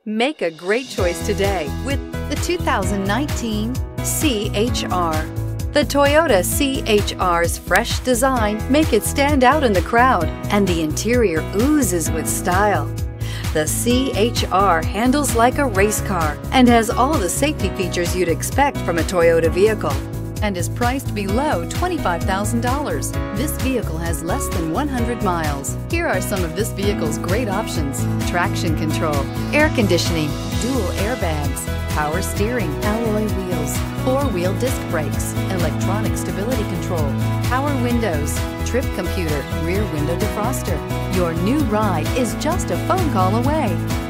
Make a great choice today with the 2019 C-HR. The Toyota C-HR's fresh design make it stand out in the crowd, and the interior oozes with style. The C-HR handles like a race car and has all the safety features you'd expect from a Toyota vehicle, and is priced below $25,000. This vehicle has less than 100 miles. Here are some of this vehicle's great options: traction control, air conditioning, dual airbags, power steering, alloy wheels, four-wheel disc brakes, electronic stability control, power windows, trip computer, rear window defroster. Your new ride is just a phone call away.